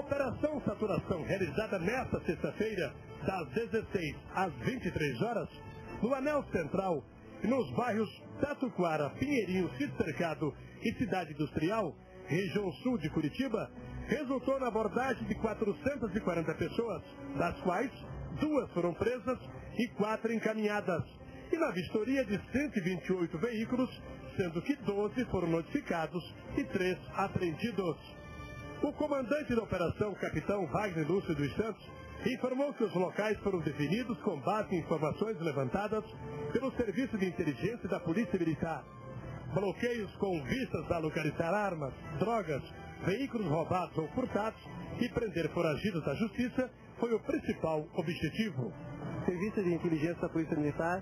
Operação Saturação, realizada nesta sexta-feira, das 16 às 23 horas, no Anel Central e nos bairros Tatuquara, Pinheirinho, Supermercado e Cidade Industrial, região sul de Curitiba, resultou na abordagem de 440 pessoas, das quais 2 foram presas e 4 encaminhadas, e na vistoria de 128 veículos, sendo que 12 foram notificados e 3 apreendidos. O comandante da operação, capitão Wagner Lúcio dos Santos, informou que os locais foram definidos com base em informações levantadas pelo Serviço de Inteligência da Polícia Militar. Bloqueios com vistas a localizar armas, drogas, veículos roubados ou furtados e prender foragidos da justiça foi o principal objetivo. O Serviço de Inteligência da Polícia Militar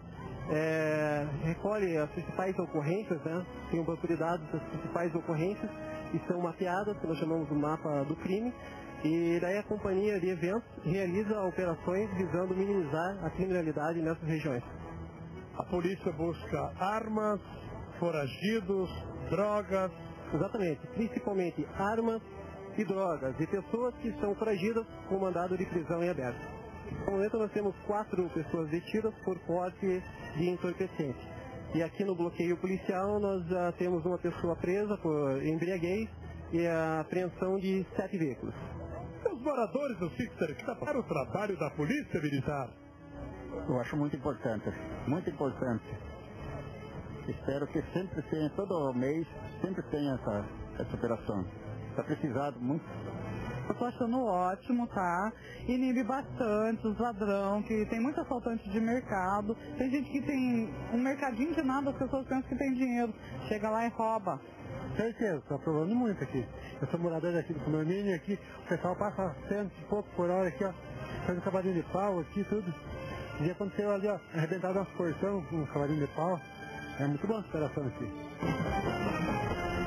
recolhe as principais ocorrências, tem um banco de dados das principais ocorrências que são mapeadas, que nós chamamos do mapa do crime, e daí a companhia de eventos realiza operações visando minimizar a criminalidade nessas regiões. A polícia busca armas, foragidos, drogas. Exatamente, principalmente armas e drogas, e pessoas que estão foragidas com mandado de prisão em aberto. No momento nós temos 4 pessoas detidas por porte de entorpecente. E aqui no bloqueio policial nós já temos uma pessoa presa por embriaguez e a apreensão de 7 veículos. Os moradores do Sixter, que está para o trabalho da Polícia Militar. Eu acho muito importante, muito importante. Espero que sempre tenha, todo mês, sempre tenha essa operação. Está precisado muito. Eu estou achando ótimo, tá? Inibe bastante os ladrões, que tem muito assaltante de mercado. Tem gente que tem um mercadinho de nada, as pessoas pensam que tem dinheiro. Chega lá e rouba. Certeza, estou aprovando muito aqui. Eu sou morador aqui do condomínio, aqui o pessoal passa 100 e pouco por hora aqui, ó. Faz um cavalinho de pau aqui, tudo. E aconteceu ali, ó, arrebentado umas portão com um cavalinho de pau. É muito bom essa operação aqui.